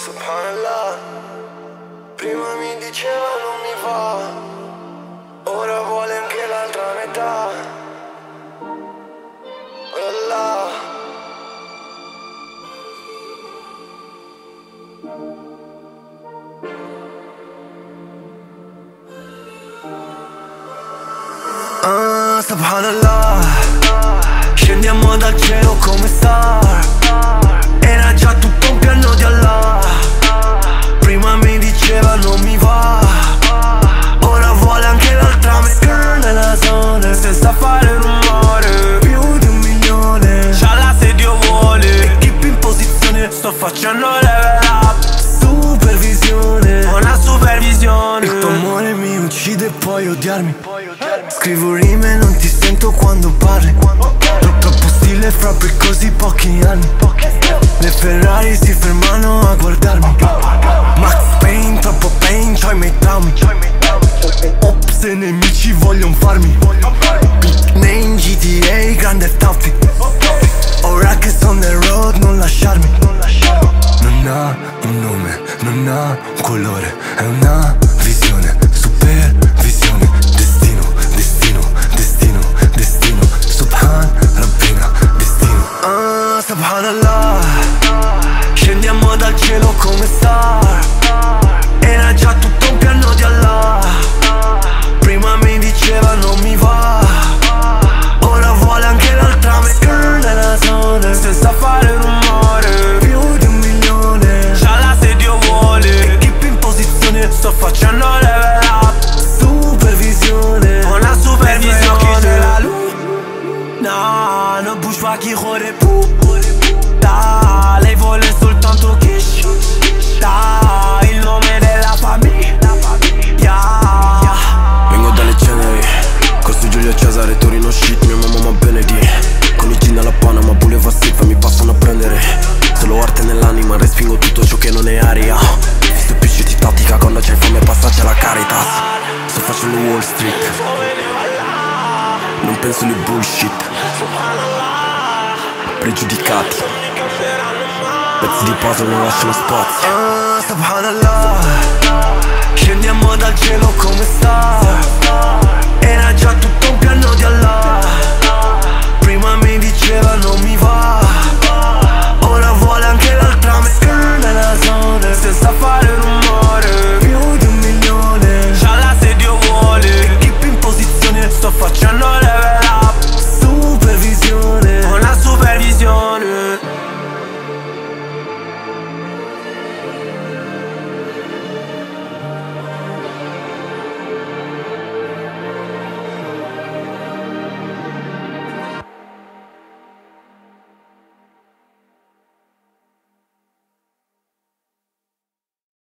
Subhanallah. Prima mi diceva non mi va, ora vuole anche l'altra metà. Allah. Subhanallah. Scendiamo dal cielo come star. Era già tutto un piano di Allah. Prima mi diceva non mi va, ora vuole anche l'altra metà. Nella zona senza fare rumore, più di 1 milione. C'ha se Dio vuole, equip in posizione, sto facendo level up. Supervisione, una supervisione. Il tuo amore mi uccide e puoi odiarmi. Scrivo rime e non ti sento quando parli. Troppo stile fra per così pochi anni. Le Ferrari si fermano a guardarmi. Max Payne, troppo pain, c'ho i miei traumi. Ops e nemici vogliono farmi. Big name, GTA, grande Theft. Ora che sono nel road non lasciarmi. Non ha un nome, non ha un colore, è una visione, supervisione. Destino, destino, destino, destino. Subhan Rabbina, destino. Subhanallah. Scendiamo dal cielo come star. Era già tutto un piano di Allah. Prima mi diceva non mi va, ora vuole anche l'altra metà. Nella zona senza fare rumore, più di 1 milione. C'ha se Dio vuole, equip in posizione, sto facendo level up. Supervisione, una supervisione. Chi c'è la luce? No, non bouge pas chi corre puta. Lei vuole soltanto cash. Da, il nome della famiglia. Vengo dalle ceneri, costo Giulio Cesare, Torino shit, mia mamma ma benedì. Con i gin alla Panama, Boulevard Silva mi passano a prendere. Solo arte nell'anima, respingo tutto ciò che non è aria. Visto pisci di tattica, quando c'hai fame passarci alla Caritas. Sto facendo Wall Street, non penso alle bullshit. Pregiudicati, pezzi di puzzle non lasciano spazio. Subhanallah. Scendiamo dal cielo come star. Era già tutto un piano di Allah. Prima mi diceva non mi va,